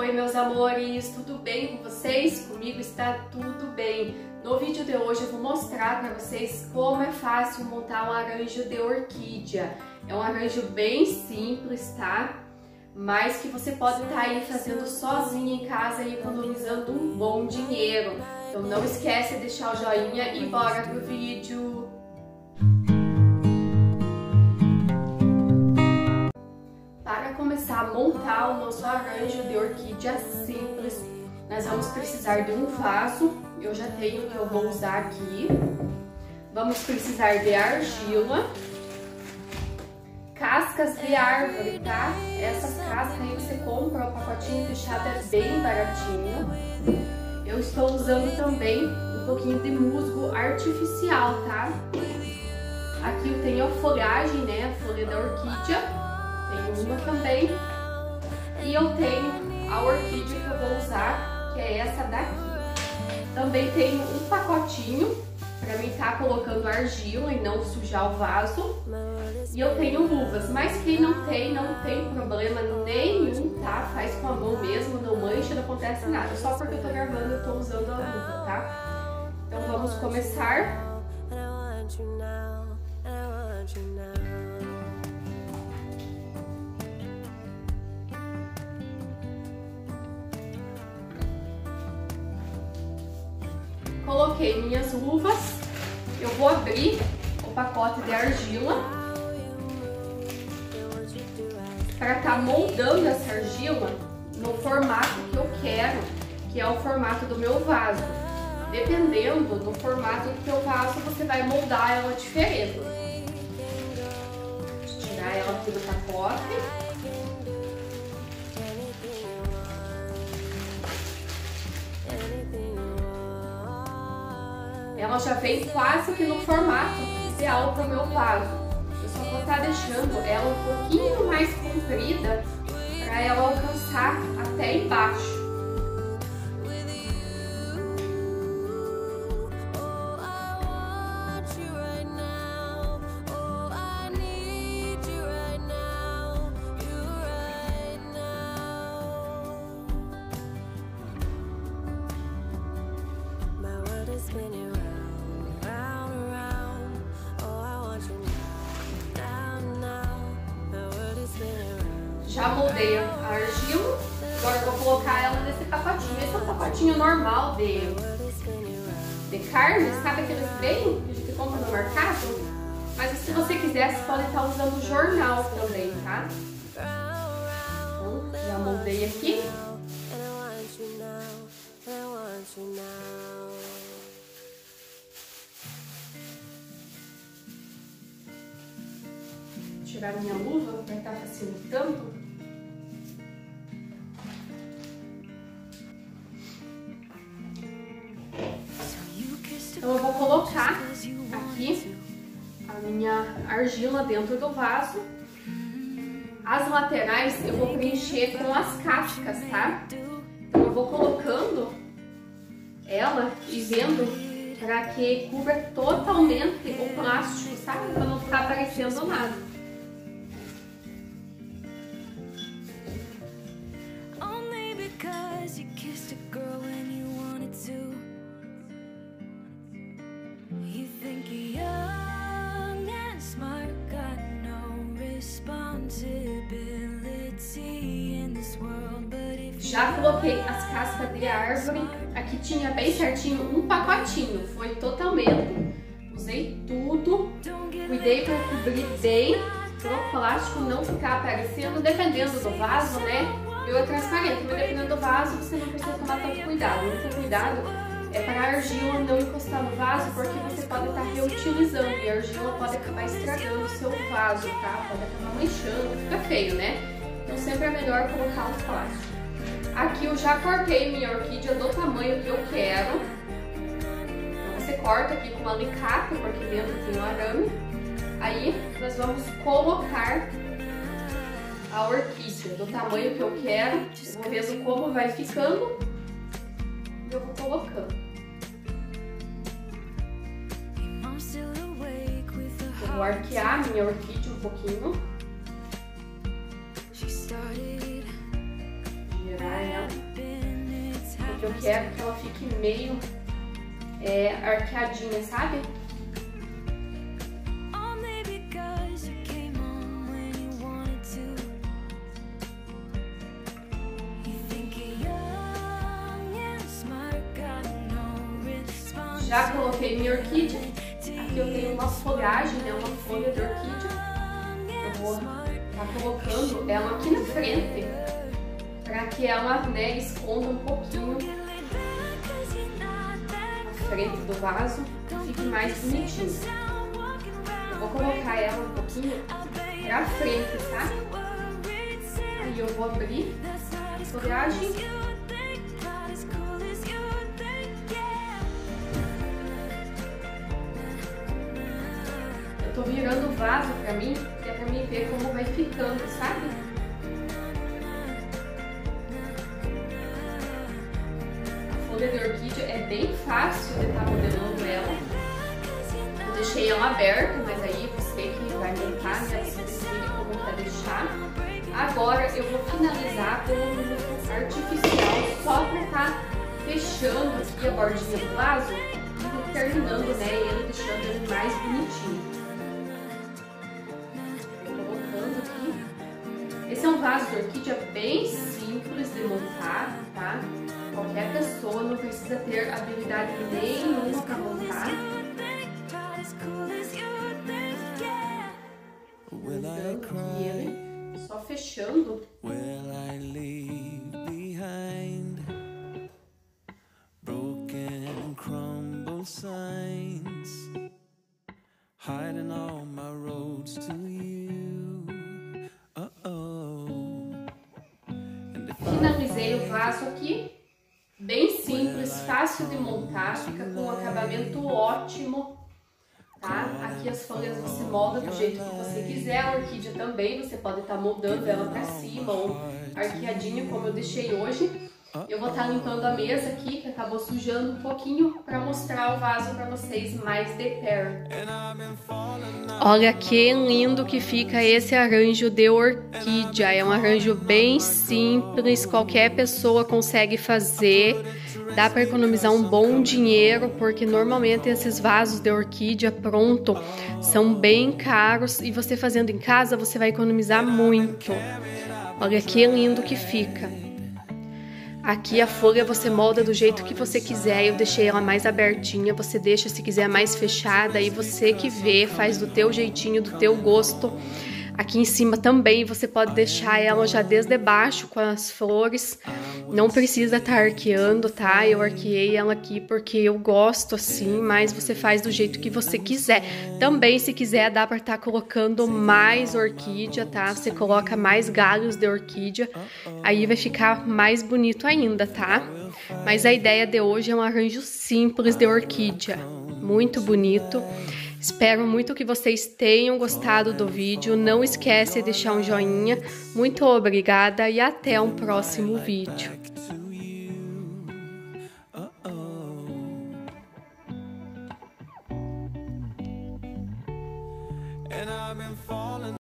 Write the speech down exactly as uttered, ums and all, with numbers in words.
Oi meus amores, tudo bem com vocês? Comigo está tudo bem. No vídeo de hoje eu vou mostrar para vocês como é fácil montar um arranjo de orquídea. É um arranjo bem simples, tá? Mas que você pode estar aí fazendo sozinha em casa e economizando um bom dinheiro. Então não esquece de deixar o joinha e bora pro vídeo! Para começar a montar o nosso arranjo de orquídea simples, nós vamos precisar de um vaso. Eu já tenho o que eu vou usar aqui. Vamos precisar de argila, cascas de árvore, tá? Essas cascas aí você compra o pacotinho fechado, é bem baratinho. Eu estou usando também um pouquinho de musgo artificial, tá? Aqui eu tenho a folhagem, né? A folha da orquídea. Tenho uma também. E eu tenho a orquídea que eu vou usar, que é essa daqui. Também tenho um pacotinho para mim estar colocando argila e não sujar o vaso. E eu tenho luvas, mas quem não tem, não tem problema nenhum, tá? Faz com a mão mesmo, não mancha, não acontece nada. Só porque eu tô gravando, eu tô usando a luva, tá? Então vamos começar. Coloquei minhas luvas, eu vou abrir o pacote de argila para estar moldando essa argila no formato que eu quero, que é o formato do meu vaso. Dependendo do formato do teu vaso, você vai moldar ela diferente. Vou tirar ela aqui do pacote. Ela já vem quase que no formato ideal para o meu vaso. Eu só vou estar deixando ela um pouquinho mais comprida para ela alcançar até embaixo. Já moldei a argila, agora eu vou colocar ela nesse pacotinho. Esse é um pacotinho normal de, de carne, sabe aqueles bem que a gente compra no mercado? Mas se você quiser, você pode estar usando o jornal também, tá? Então, já moldei aqui. Vou tirar minha luva para estar facilitando. Então eu vou colocar aqui a minha argila dentro do vaso. As laterais eu vou preencher com as cascas, tá? Então eu vou colocando ela e vendo para que cubra totalmente o plástico, sabe? Para não ficar aparecendo nada. Já coloquei as cascas de árvore, aqui tinha bem certinho um pacotinho, foi totalmente, usei tudo, cuidei para cobrir bem, para o plástico não ficar aparecendo, dependendo do vaso, né? Eu é transparente, mas dependendo do vaso você não precisa tomar tanto cuidado. O único cuidado é para a argila não encostar no vaso, porque você pode estar reutilizando e a argila pode acabar estragando o seu vaso, tá? Pode acabar manchando, fica feio, né? Então sempre é melhor colocar um plástico. Aqui eu já cortei minha orquídea do tamanho que eu quero. Então você corta aqui com um alicate, porque dentro tem um arame. Aí nós vamos colocar a orquídea do tamanho que eu quero. Eu vou vendo como vai ficando e eu vou colocando. Eu vou arquear minha orquídea um pouquinho. Girar ela. porque eu quero que ela fique meio é, arqueadinha, sabe? Já coloquei minha orquídea. Aqui eu tenho uma folhagem, né, uma folha de orquídea. Eu vou estar colocando ela aqui na frente, para que ela, né, esconda um pouquinho a frente do vaso e fique mais bonitinho. Eu vou colocar ela um pouquinho pra frente, tá? Aí eu vou abrir a folhagem. Eu tô virando o vaso pra mim, que é pra mim ver como vai ficando, sabe? A folha de orquídea é bem fácil de estar modelando ela. Eu deixei ela aberta, mas aí você que vai montar, né? Você decide como quer deixar. Agora eu vou finalizar com um luto artificial, só pra estar fechando aqui a bordinha do vaso e terminando, né? Ele deixando ele mais bonitinho. Esse é um vaso de orquídea bem simples de montar, tá? Qualquer pessoa não precisa ter habilidade nenhuma para montar. E ele só fechando. Finalizei o vaso aqui, bem simples, fácil de montar, fica com um acabamento ótimo, tá? Aqui as folhas você molda do jeito que você quiser, a orquídea também, você pode estar moldando ela pra cima ou arqueadinha como eu deixei hoje. Eu vou estar limpando a mesa aqui, que acabou sujando um pouquinho, para mostrar o vaso para vocês mais de perto. Olha que lindo que fica esse arranjo de orquídea. É um arranjo bem simples, qualquer pessoa consegue fazer. Dá para economizar um bom dinheiro, porque normalmente esses vasos de orquídea pronto são bem caros e você fazendo em casa você vai economizar muito. Olha que lindo que fica. Aqui a folha você molda do jeito que você quiser, eu deixei ela mais abertinha, você deixa se quiser mais fechada, aí você que vê, faz do teu jeitinho, do teu gosto. Aqui em cima também você pode deixar ela já desde baixo com as flores, não precisa estar arqueando, tá? Eu arqueei ela aqui porque eu gosto assim, mas você faz do jeito que você quiser. Também, se quiser, dá para estar colocando mais orquídea, tá? Você coloca mais galhos de orquídea, aí vai ficar mais bonito ainda, tá? Mas a ideia de hoje é um arranjo simples de orquídea, muito bonito. Espero muito que vocês tenham gostado do vídeo. Não esquece de deixar um joinha. Muito obrigada e até um próximo vídeo.